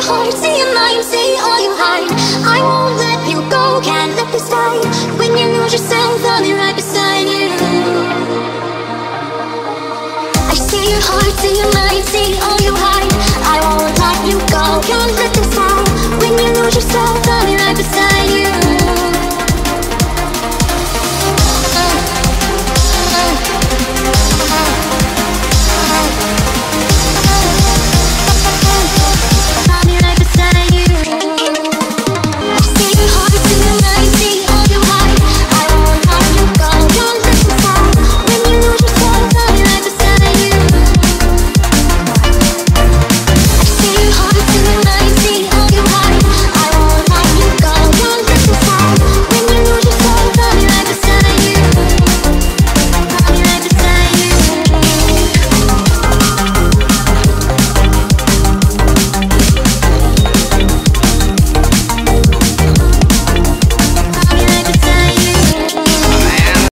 heart, see your mind, say all you hide. I won't let you go, can't let this die. When you lose yourself, I'll be right beside you. I see your heart, see your mind, see all